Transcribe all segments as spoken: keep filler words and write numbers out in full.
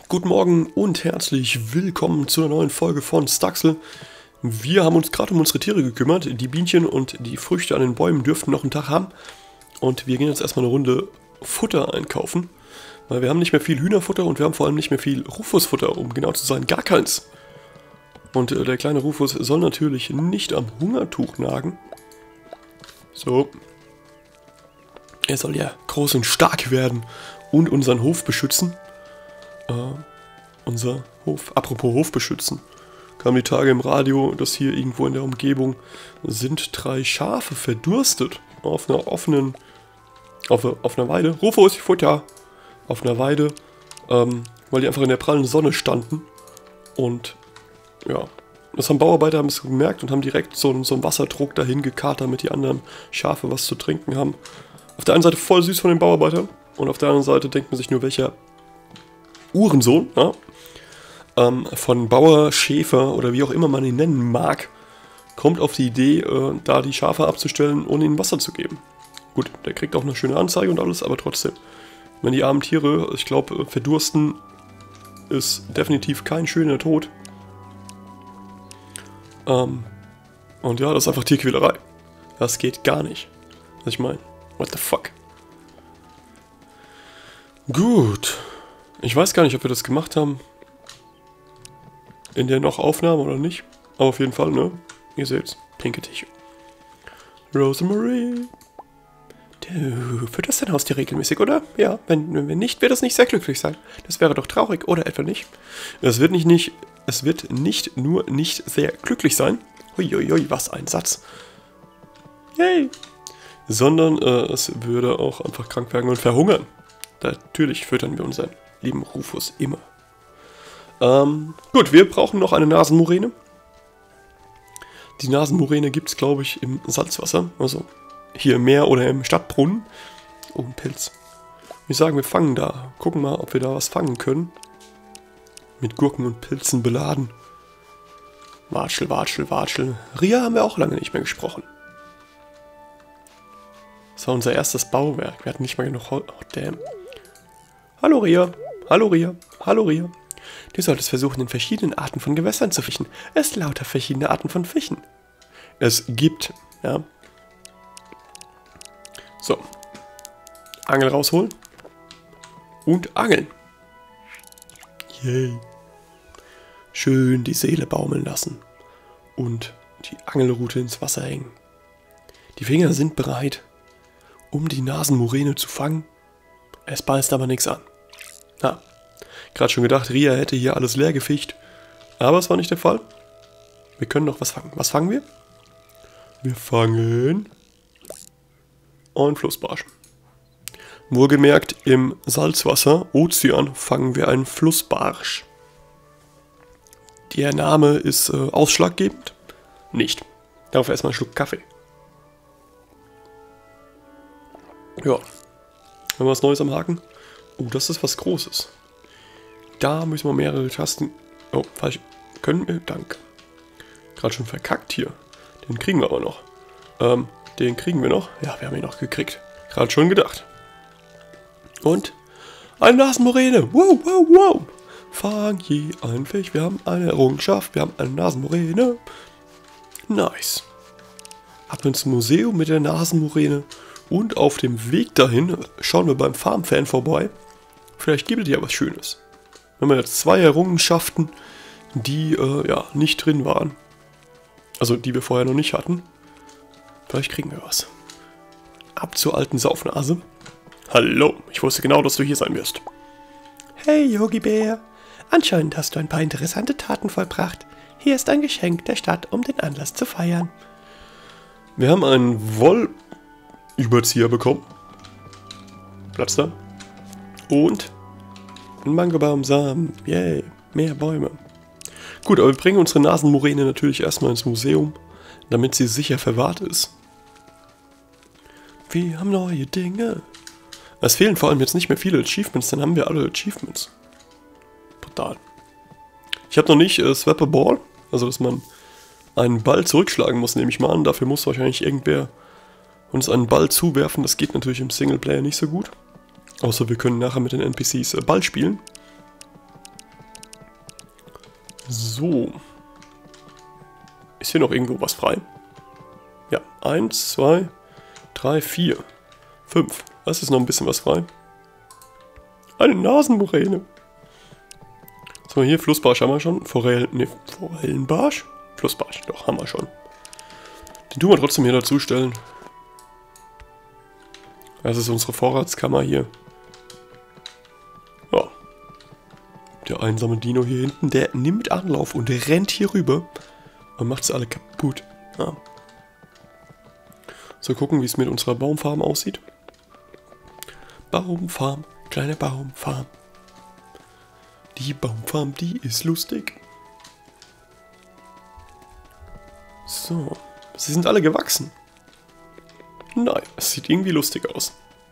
Guten Morgen und herzlich willkommen zu einer neuen Folge von Staxel. Wir haben uns gerade um unsere Tiere gekümmert. Die Bienchen und die Früchte an den Bäumen dürften noch einen Tag haben. Und wir gehen jetzt erstmal eine Runde Futter einkaufen. Weil wir haben nicht mehr viel Hühnerfutter und wir haben vor allem nicht mehr viel Rufusfutter, um genau zu sein, gar keins. Und äh, der kleine Rufus soll natürlich nicht am Hungertuch nagen. So. Er soll ja groß und stark werden und unseren Hof beschützen. Uh, unser Hof, apropos Hof beschützen, kam die Tage im Radio, dass hier irgendwo in der Umgebung sind drei Schafe verdurstet auf einer offenen, auf, auf einer Weide, Rufus, Futter, auf einer Weide, ähm, weil die einfach in der prallen Sonne standen und ja, das haben Bauarbeiter haben es gemerkt und haben direkt so, so einen Wasserdruck dahin gekarrt, damit die anderen Schafe was zu trinken haben. Auf der einen Seite voll süß von den Bauarbeitern und auf der anderen Seite denkt man sich nur, welcher Uhrensohn, ja, ähm, von Bauer, Schäfer oder wie auch immer man ihn nennen mag, kommt auf die Idee, äh, da die Schafe abzustellen, ohne ihnen Wasser zu geben. Gut, der kriegt auch eine schöne Anzeige und alles, aber trotzdem, wenn die armen Tiere, ich glaube, verdursten, ist definitiv kein schöner Tod. Ähm, und ja, das ist einfach Tierquälerei. Das geht gar nicht. Was ich meine, what the fuck? Gut. Ich weiß gar nicht, ob wir das gemacht haben. In der noch Aufnahme oder nicht. Aber auf jeden Fall, ne? Ihr seht's. Pinke Tische. Rosemarie. Du fütterst dein Haustier regelmäßig, oder? Ja, wenn, wenn nicht, wird es nicht sehr glücklich sein. Das wäre doch traurig, oder etwa nicht? Es wird nicht, nicht, es wird nicht nur nicht sehr glücklich sein. Uiuiui, was ein Satz. Yay. Sondern äh, es würde auch einfach krank werden und verhungern. Natürlich füttern wir unseren lieben Rufus immer. Ähm, gut, wir brauchen noch eine Nasenmuräne. Die Nasenmuräne gibt es, glaube ich, im Salzwasser. Also hier im Meer oder im Stadtbrunnen. Oh, ein Pilz. Ich sage, wir fangen da. Gucken mal, ob wir da was fangen können. Mit Gurken und Pilzen beladen. Watschel, Watschel, Watschel. Ria haben wir auch lange nicht mehr gesprochen. Das war unser erstes Bauwerk. Wir hatten nicht mal genug Holz. Oh, damn. Hallo Ria. Hallo Ria, hallo Ria. Du solltest versuchen, in verschiedenen Arten von Gewässern zu fischen. Es gibt lauter verschiedene Arten von Fischen. Es gibt, ja. So. Angel rausholen. Und angeln. Yay. Schön die Seele baumeln lassen. Und die Angelrute ins Wasser hängen. Die Finger sind bereit, um die Nasenmuräne zu fangen. Es beißt aber nichts an. Na, gerade schon gedacht, Ria hätte hier alles leer gefischt. Aber es war nicht der Fall. Wir können noch was fangen. Was fangen wir? Wir fangen einen Flussbarsch. Wohlgemerkt, im Salzwasser, Ozean, fangen wir einen Flussbarsch. Der Name ist äh, ausschlaggebend? Nicht. Dafür erstmal einen Schluck Kaffee. Ja. Haben wir was Neues am Haken? Oh, das ist was Großes. Da müssen wir mehrere Tasten... Oh, falsch. Können wir? Danke. Gerade schon verkackt hier. Den kriegen wir aber noch. Ähm, den kriegen wir noch. Ja, wir haben ihn noch gekriegt. Gerade schon gedacht. Und? Eine Nasenmuräne. Wow, wow, wow. Fang je einen Fisch. Wir haben eine Errungenschaft. Wir haben eine Nasenmuräne. Nice. Ab ins Museum mit der Nasenmuräne. Und auf dem Weg dahin schauen wir beim Farmfan vorbei. Vielleicht gibt es ja was Schönes. Wir haben jetzt zwei Errungenschaften, die äh, ja nicht drin waren. Also die wir vorher noch nicht hatten. Vielleicht kriegen wir was. Ab zur alten Saufnase. Hallo, ich wusste genau, dass du hier sein wirst. Hey Yogi Bär. Anscheinend hast du ein paar interessante Taten vollbracht. Hier ist ein Geschenk der Stadt, um den Anlass zu feiern. Wir haben einen Wollüberzieher bekommen. Platz da. Und ein Mangobaumsamen. Yay, mehr Bäume. Gut, aber wir bringen unsere Nasenmuräne natürlich erstmal ins Museum, damit sie sicher verwahrt ist. Wir haben neue Dinge. Es fehlen vor allem jetzt nicht mehr viele Achievements, dann haben wir alle Achievements. Brutal. Ich habe noch nicht äh, Swap a Ball, also dass man einen Ball zurückschlagen muss, nehme ich mal an. Dafür muss wahrscheinlich irgendwer uns einen Ball zuwerfen. Das geht natürlich im Singleplayer nicht so gut. Außer wir können nachher mit den N P Cs äh, Ball spielen. So. Ist hier noch irgendwo was frei? Ja, eins, zwei, drei, vier, fünf. Es ist noch ein bisschen was frei. Eine Nasenmoräne. So, hier Flussbarsch haben wir schon. Forellen, ne, Forellenbarsch? Flussbarsch, doch, haben wir schon. Den tun wir trotzdem hier dazu stellen. Das ist unsere Vorratskammer hier. Ja. Der einsame Dino hier hinten, der nimmt Anlauf und rennt hier rüber und macht sie alle kaputt. Ja. So, gucken, wie es mit unserer Baumfarm aussieht. Baumfarm, kleine Baumfarm. Die Baumfarm, die ist lustig. So, sie sind alle gewachsen. Nein, es sieht irgendwie lustig aus.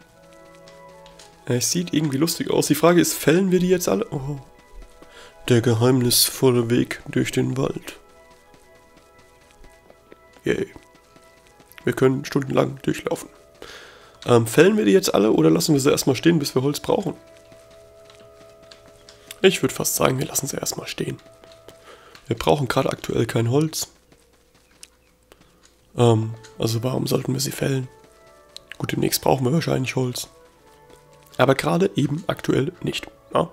Es sieht irgendwie lustig aus. Die Frage ist, fällen wir die jetzt alle? Oh. Der geheimnisvolle Weg durch den Wald. Yay. Wir können stundenlang durchlaufen. Ähm, fällen wir die jetzt alle oder lassen wir sie erstmal stehen, bis wir Holz brauchen? Ich würde fast sagen, wir lassen sie erstmal stehen. Wir brauchen gerade aktuell kein Holz. Ähm, also warum sollten wir sie fällen? Gut, demnächst brauchen wir wahrscheinlich Holz. Aber gerade eben aktuell nicht. Ja?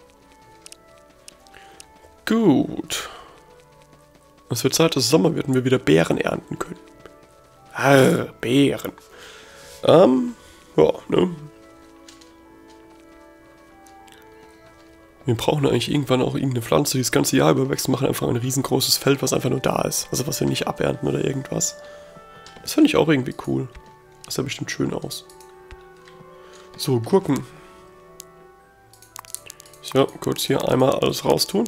Gut. Es wird Zeit, dass es Sommer wird und wir wieder Beeren ernten können. Ah, Beeren. Ähm, ja, ne? Wir brauchen eigentlich irgendwann auch irgendeine Pflanze, die das ganze Jahr über wächst, machen einfach ein riesengroßes Feld, was einfach nur da ist. Also was wir nicht abernten oder irgendwas. Das finde ich auch irgendwie cool. Das sah bestimmt schön aus. So, Gurken. So, kurz hier einmal alles raustun.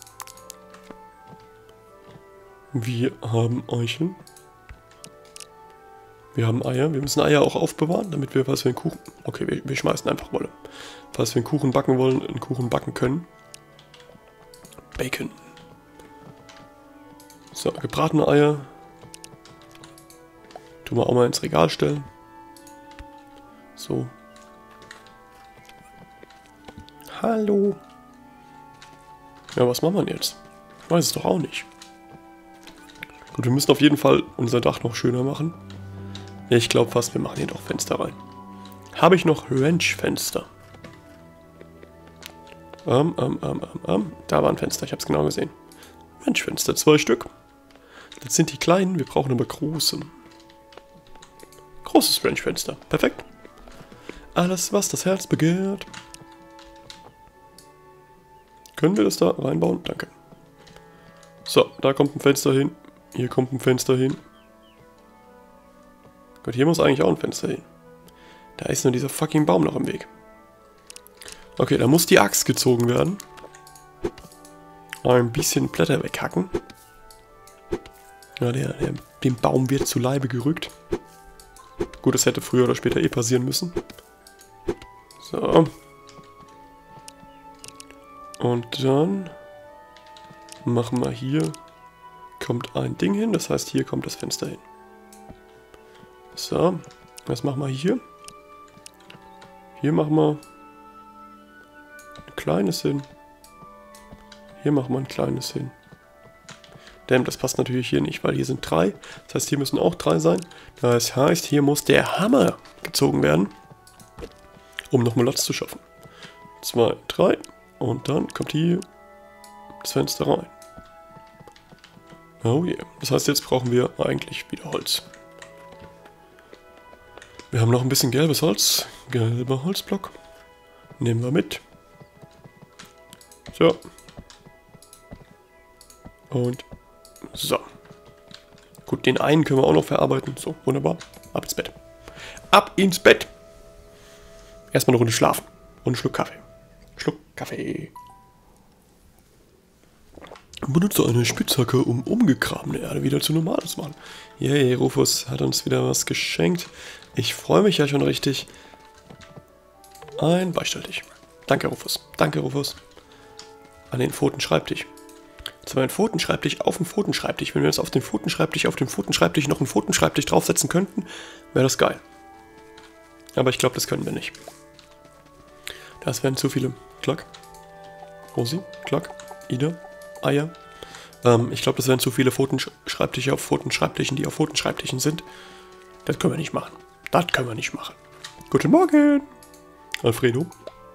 Wir haben Eicheln. Wir haben Eier. Wir müssen Eier auch aufbewahren, damit wir, falls wir einen Kuchen... Okay, wir, wir schmeißen einfach Wolle. Falls wir einen Kuchen backen wollen, einen Kuchen backen können. Bacon. So, gebratene Eier. Tun wir auch mal ins Regal stellen. So. Hallo. Ja, was machen wir denn jetzt? Ich weiß es doch auch nicht. Gut, wir müssen auf jeden Fall unser Dach noch schöner machen. Ja, ich glaube fast, wir machen hier doch Fenster rein. Habe ich noch Ranch-Fenster? Ähm, ähm, ähm, ähm, ähm. Da war ein Fenster, ich habe es genau gesehen. Ranch-Fenster, zwei Stück. Das sind die kleinen, wir brauchen aber große. Großes Ranch-Fenster, perfekt. Alles, was das Herz begehrt. Können wir das da reinbauen? Danke. So, da kommt ein Fenster hin. Hier kommt ein Fenster hin. Gut, hier muss eigentlich auch ein Fenster hin. Da ist nur dieser fucking Baum noch im Weg. Okay, da muss die Axt gezogen werden. Ein bisschen Blätter weghacken. Ja, der, der, dem Baum wird zu Leibe gerückt. Gut, das hätte früher oder später eh passieren müssen. So. Und dann machen wir hier, kommt ein Ding hin, das heißt hier kommt das Fenster hin. So, was machen wir hier? Hier machen wir ein kleines hin. Hier machen wir ein kleines hin. Denn das passt natürlich hier nicht, weil hier sind drei. Das heißt, hier müssen auch drei sein. Das heißt, hier muss der Hammer gezogen werden, um nochmal Platz zu schaffen. Zwei, drei. Und dann kommt hier das Fenster rein. Oh yeah. Das heißt, jetzt brauchen wir eigentlich wieder Holz. Wir haben noch ein bisschen gelbes Holz. Gelber Holzblock. Nehmen wir mit. So. Und so. Gut, den einen können wir auch noch verarbeiten. So, wunderbar. Ab ins Bett. Ab ins Bett. Erstmal eine Runde schlafen. Und einen Schluck Kaffee. Schluck Kaffee. Benutze eine Spitzhacke, um umgegrabene Erde wieder zu normal zu machen. Yay, Rufus hat uns wieder was geschenkt. Ich freue mich ja schon richtig. Ein Beistelltisch. Danke, Rufus. Danke, Rufus. An den Pfotenschreibtisch. Zwar ein Pfotenschreibtisch auf dem Pfotenschreibtisch. Wenn wir jetzt auf den Pfotenschreibtisch, auf dem Pfotenschreibtisch noch einen Pfotenschreibtisch draufsetzen könnten, wäre das geil. Aber ich glaube, das können wir nicht. Das wären zu viele. Klack. Rosi, Klack, Ida, Eier. Ähm, ich glaube, das wären zu viele Pfotenschreibtische auf Pfotenschreibtischen, die auf Pfotenschreibtischen sind. Das können wir nicht machen. Das können wir nicht machen. Guten Morgen, Alfredo.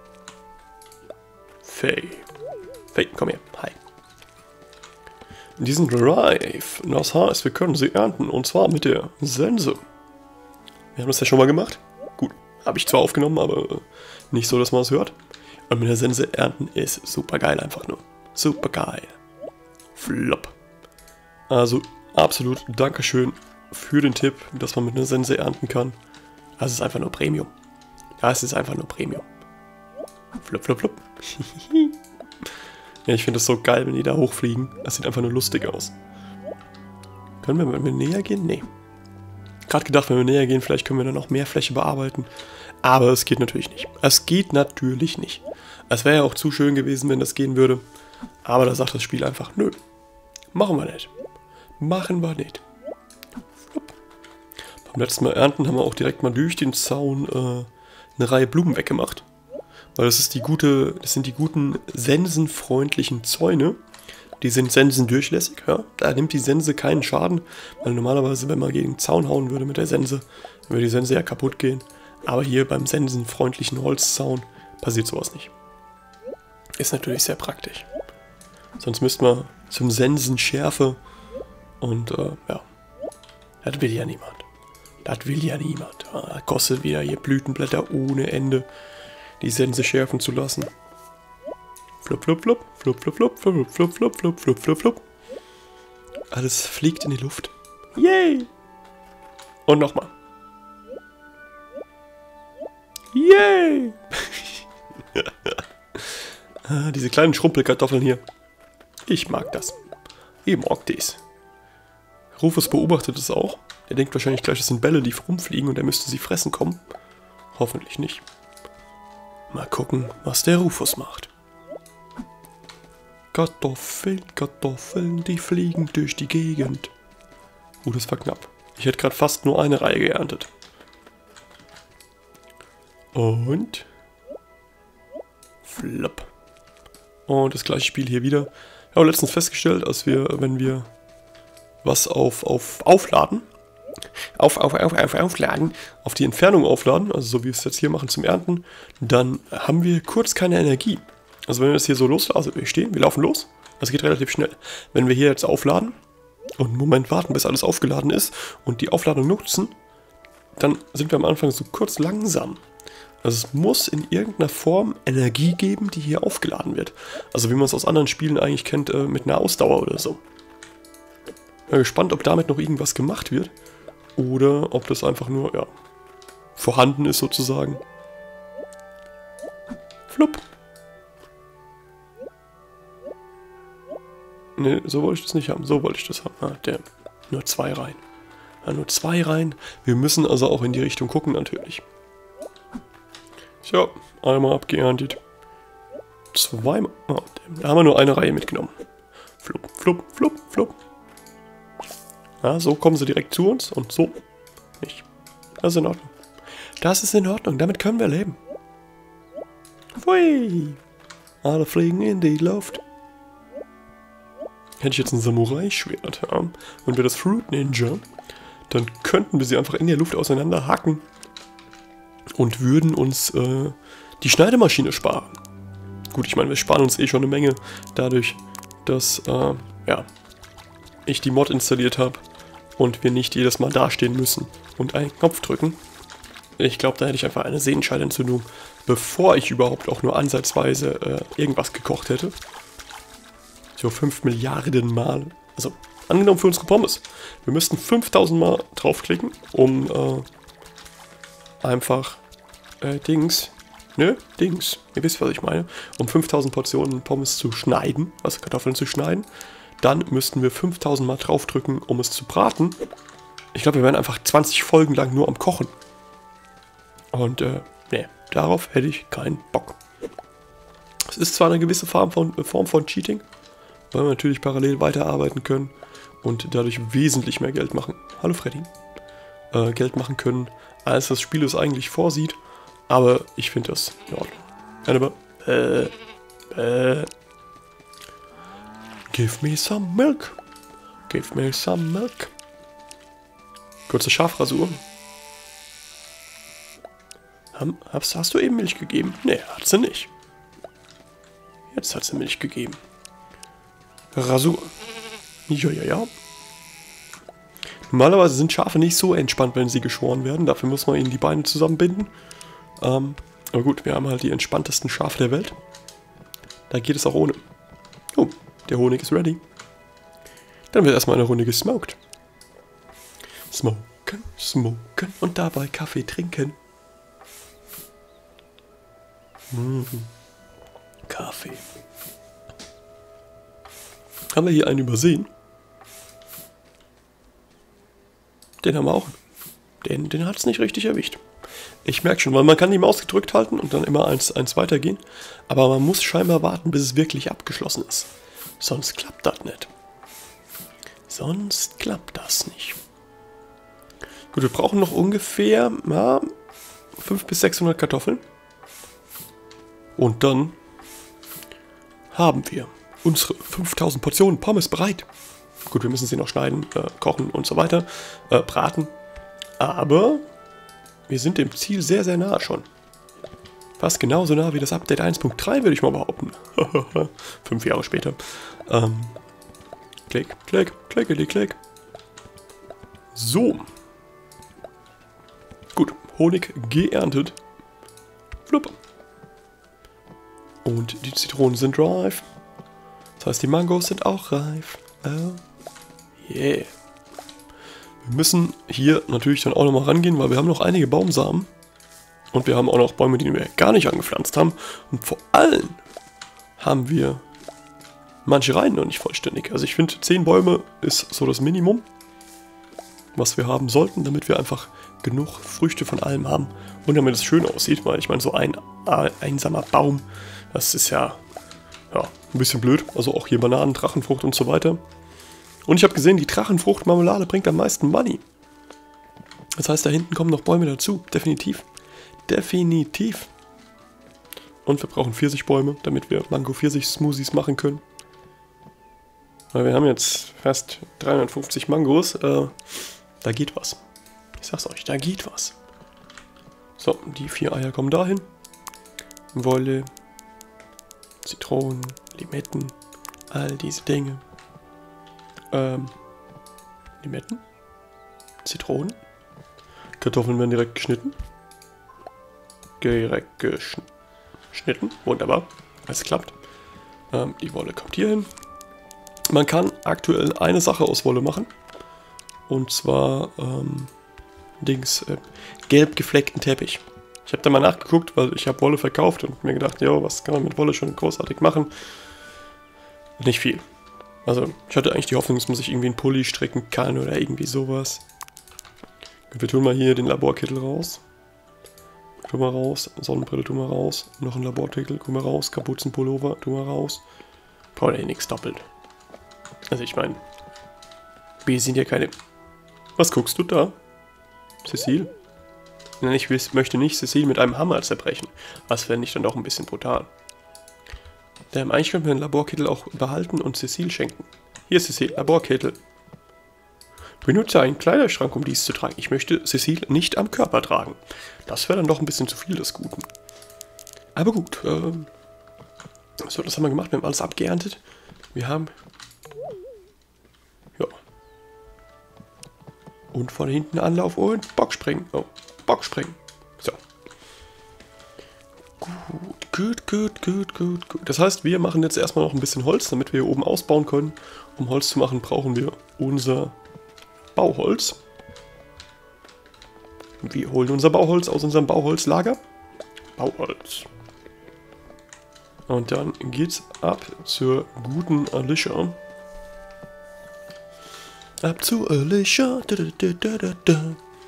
Faye. Faye, komm her. Hi. Diesen Drive, das heißt, wir können sie ernten, und zwar mit der Sense. Wir haben das ja schon mal gemacht. Gut, habe ich zwar aufgenommen, aber nicht so, dass man es hört. Und mit der Sense ernten ist super geil einfach nur. Super geil. Flop. Also absolut Dankeschön für den Tipp, dass man mit einer Sense ernten kann. Das ist einfach nur Premium. Das ist einfach nur Premium. Flop, flop, flop. Ja, ich finde das so geil, wenn die da hochfliegen. Das sieht einfach nur lustig aus. Können wir, wenn wir näher gehen? Nee. Gerade gedacht, wenn wir näher gehen, vielleicht können wir dann noch mehr Fläche bearbeiten. Aber es geht natürlich nicht. Es geht natürlich nicht. Es wäre ja auch zu schön gewesen, wenn das gehen würde. Aber da sagt das Spiel einfach, nö. Machen wir nicht. Machen wir nicht. Beim letzten Mal ernten haben wir auch direkt mal durch den Zaun äh, eine Reihe Blumen weggemacht. Weil das ist die gute, das sind die guten sensenfreundlichen Zäune. Die sind sensendurchlässig, ja. Da nimmt die Sense keinen Schaden. Weil normalerweise, wenn man gegen den Zaun hauen würde mit der Sense, dann würde die Sense ja kaputt gehen. Aber hier beim sensenfreundlichen Holzzaun passiert sowas nicht. Ist natürlich sehr praktisch. Sonst müsste man zum Sensen Schärfe und äh, ja, das will ja niemand. Das will ja niemand. Da kostet wieder hier Blütenblätter ohne Ende, die Sense schärfen zu lassen. Flup, flup, flup, flup, flup, flup, flup, flup, flup, flup, flup, flup, flup. Alles fliegt in die Luft. Yay! Und nochmal. Yay! Ah, diese kleinen Schrumpelkartoffeln hier. Ich mag das. Ich mag das. Rufus beobachtet es auch. Er denkt wahrscheinlich gleich, das sind Bälle, die rumfliegen und er müsste sie fressen kommen. Hoffentlich nicht. Mal gucken, was der Rufus macht. Kartoffeln, Kartoffeln, die fliegen durch die Gegend. Uh, das war knapp. Ich hätte gerade fast nur eine Reihe geerntet. Und... Flop. Und das gleiche Spiel hier wieder. Ich habe letztens festgestellt, dass wir, wenn wir was auf, auf Aufladen, auf, auf, auf, auf, aufladen, auf die Entfernung aufladen, also so wie wir es jetzt hier machen zum Ernten, dann haben wir kurz keine Energie. Also wenn wir das hier so loslassen, also wir stehen, wir laufen los, das geht relativ schnell. Wenn wir hier jetzt aufladen und einen Moment warten, bis alles aufgeladen ist und die Aufladung nutzen, dann sind wir am Anfang so kurz langsam. Also es muss in irgendeiner Form Energie geben, die hier aufgeladen wird. Also wie man es aus anderen Spielen eigentlich kennt, äh, mit einer Ausdauer oder so. Bin gespannt, ob damit noch irgendwas gemacht wird. Oder ob das einfach nur, ja, vorhanden ist sozusagen. Flupp. Ne, so wollte ich das nicht haben. So wollte ich das haben. Ah, der. Nur zwei Reihen. Ja, nur zwei Reihen. Wir müssen also auch in die Richtung gucken natürlich. So, einmal abgeerntet. Zweimal. Oh, da haben wir nur eine Reihe mitgenommen. Flupp, flupp, flupp, flupp. Ja, so kommen sie direkt zu uns und so nicht. Das ist in Ordnung. Das ist in Ordnung, damit können wir leben. Pfui. Alle fliegen in die Luft. Hätte ich jetzt ein Samurai-Schwert, ja, und wir das Fruit Ninja, dann könnten wir sie einfach in der Luft auseinander hacken und würden uns äh, die Schneidemaschine sparen. Gut, ich meine, wir sparen uns eh schon eine Menge dadurch, dass äh, ja, ich die Mod installiert habe und wir nicht jedes Mal dastehen müssen und einen Knopf drücken. Ich glaube, da hätte ich einfach eine Sehenscheidentzündung, bevor ich überhaupt auch nur ansatzweise äh, irgendwas gekocht hätte. So fünf Milliarden Mal. Also, angenommen für unsere Pommes. Wir müssten fünftausend Mal draufklicken, um äh, einfach äh, Dings, ne, Dings, ihr wisst, was ich meine, um fünftausend Portionen Pommes zu schneiden, also Kartoffeln zu schneiden. Dann müssten wir fünftausend Mal draufdrücken, um es zu braten. Ich glaube, wir wären einfach zwanzig Folgen lang nur am Kochen. Und, äh, ne, darauf hätte ich keinen Bock. Es ist zwar eine gewisse Form von, Form von Cheating, weil wir natürlich parallel weiterarbeiten können und dadurch wesentlich mehr Geld machen. Hallo Freddy. Äh, Geld machen können, als das Spiel es eigentlich vorsieht. Aber ich finde das in Ordnung. Aber, äh, äh. Give me some milk. Give me some milk. Kurze Schafrasur. Hast, hast du eben Milch gegeben? Nee, hat sie nicht. Jetzt hat sie Milch gegeben. Rasur. Ja, ja, ja. Normalerweise sind Schafe nicht so entspannt, wenn sie geschoren werden. Dafür muss man ihnen die Beine zusammenbinden. Ähm, aber gut, wir haben halt die entspanntesten Schafe der Welt. Da geht es auch ohne. Oh, der Honig ist ready. Dann wird erstmal eine Runde gesmoked. Smoken, smoken und dabei Kaffee trinken. Mmh. Kaffee. Haben wir hier einen übersehen? Den haben wir auch. Den, den hat es nicht richtig erwischt. Ich merke schon, weil man kann die Maus gedrückt halten und dann immer eins, eins weitergehen. Aber man muss scheinbar warten, bis es wirklich abgeschlossen ist. Sonst klappt das nicht. Sonst klappt das nicht. Gut, wir brauchen noch ungefähr ja, fünfhundert bis sechshundert Kartoffeln. Und dann haben wir unsere fünftausend Portionen Pommes bereit. Gut, wir müssen sie noch schneiden, äh, kochen und so weiter, äh, braten. Aber wir sind dem Ziel sehr, sehr nah schon. Fast genauso nah wie das Update eins Punkt drei, würde ich mal behaupten. Fünf Jahre später. Ähm, klick, klick, klickeli, klick. So. Gut, Honig geerntet. Flupp. Und die Zitronen sind reif. Das heißt, die Mangos sind auch reif. Oh, yeah. Wir müssen hier natürlich dann auch nochmal rangehen, weil wir haben noch einige Baumsamen. Und wir haben auch noch Bäume, die wir gar nicht angepflanzt haben. Und vor allem haben wir manche Reihen noch nicht vollständig. Also ich finde, zehn Bäume ist so das Minimum, was wir haben sollten, damit wir einfach genug Früchte von allem haben. Und damit es schön aussieht, weil ich meine, so ein einsamer Baum, das ist ja, ja ein bisschen blöd. Also auch hier Bananen, Drachenfrucht und so weiter. Und ich habe gesehen, die Drachenfrucht-Marmelade bringt am meisten Money. Das heißt, da hinten kommen noch Bäume dazu. Definitiv. Definitiv. Und wir brauchen Pfirsichbäume, damit wir Mango-Pfirsich-Smoothies machen können. Weil wir haben jetzt fast dreihundertfünfzig Mangos. Äh, da geht was. Ich sag's euch, da geht was. So, die vier Eier kommen dahin. Wolle, Zitronen, Limetten, all diese Dinge. Ähm, Limetten, Zitronen, Kartoffeln werden direkt geschnitten. Direkt geschnitten, wunderbar, es klappt. Ähm, die Wolle kommt hier hin. Man kann aktuell eine Sache aus Wolle machen. Und zwar, ähm, Dings, äh, gelb gefleckten Teppich. Ich habe da mal nachgeguckt, weil ich habe Wolle verkauft und mir gedacht, ja, was kann man mit Wolle schon großartig machen? Nicht viel. Also, ich hatte eigentlich die Hoffnung, dass man sich irgendwie einen Pulli stricken kann oder irgendwie sowas. Gut, wir tun mal hier den Laborkittel raus. Tun wir raus. Sonnenbrille tun wir raus. Noch ein Laborkittel, tun wir raus. Kapuzenpullover tun wir raus. Braucht ja nichts doppelt. Also, ich meine, wir sind ja keine... Was guckst du da? Cecile? Nein, ich möchte nicht Cecile mit einem Hammer zerbrechen. Das wäre nicht dann doch ein bisschen brutal. Ähm, eigentlich könnten wir den Laborkittel auch behalten und Cecile schenken. Hier, Cecile, Laborkittel. Benutze einen Kleiderschrank, um dies zu tragen. Ich möchte Cecile nicht am Körper tragen. Das wäre dann doch ein bisschen zu viel des Guten. Aber gut, ähm, so, das haben wir gemacht. Wir haben alles abgeerntet. Wir haben... Ja. Und von hinten Anlauf und Bockspringen. Oh, Bockspringen. So. Gut, gut, gut, gut, gut. Das heißt, wir machen jetzt erstmal noch ein bisschen Holz, damit wir hier oben ausbauen können. Um Holz zu machen, brauchen wir unser Bauholz. Wir holen unser Bauholz aus unserem Bauholzlager. Bauholz. Und dann geht's ab zur guten Alicia. Ab zu Alicia. Da, da, da, da, da.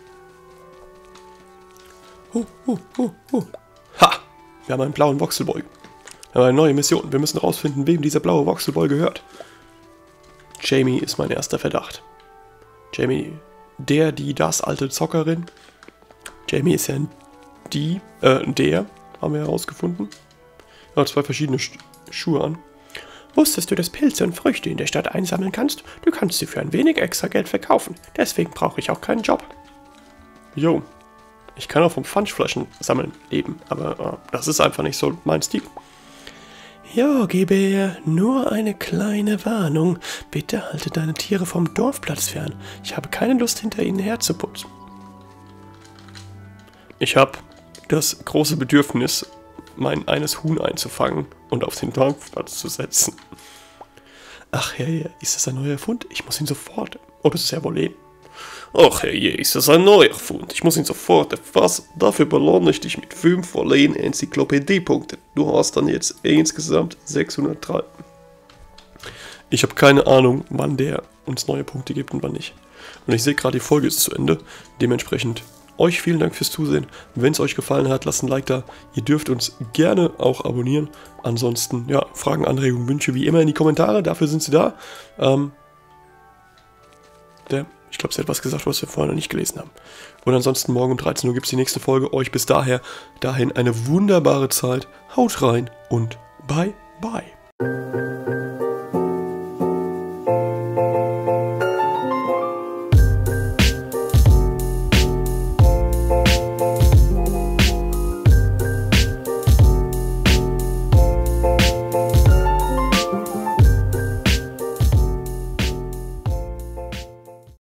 Huh, huh, huh, huh. Ha! Wir haben einen blauen Voxelboy. Wir haben eine neue Mission. Wir müssen herausfinden, wem dieser blaue Voxelboy gehört. Jamie ist mein erster Verdacht. Jamie, der, die, das alte Zockerin. Jamie ist ja ein die, äh, der, haben wir herausgefunden. Er hat zwei verschiedene Sch Schuhe an. Wusstest du, dass Pilze und Früchte in der Stadt einsammeln kannst? Du kannst sie für ein wenig extra Geld verkaufen. Deswegen brauche ich auch keinen Job. Jo, ich kann auch vom Pfandflaschen sammeln leben, aber äh, das ist einfach nicht so mein Stil. Jo, gebe her, nur eine kleine Warnung. Bitte halte deine Tiere vom Dorfplatz fern. Ich habe keine Lust, hinter ihnen herzuputzen. Ich habe das große Bedürfnis, mein eines Huhn einzufangen und auf den Dorfplatz zu setzen. Ach herrje, ist das ein neuer Fund? Ich muss ihn sofort... Oh, das ist ja wohl eh. Ach herrje, ist das ein neuer Fund? Ich muss ihn sofort erfassen. Dafür belohne ich dich mit fünf vollen Enzyklopädie-Punkten. Du hast dann jetzt insgesamt sechshundertdrei. Ich habe keine Ahnung, wann der uns neue Punkte gibt und wann nicht. Und ich sehe gerade, die Folge ist zu Ende. Dementsprechend euch vielen Dank fürs Zusehen. Wenn es euch gefallen hat, lasst ein Like da. Ihr dürft uns gerne auch abonnieren. Ansonsten, ja, Fragen, Anregungen, Wünsche wie immer in die Kommentare. Dafür sind sie da. Ähm, der, ich glaube, sie hat was gesagt, was wir vorher noch nicht gelesen haben. Und ansonsten morgen um dreizehn Uhr gibt es die nächste Folge. Euch bis daher, dahin eine wunderbare Zeit. Haut rein und bye, bye.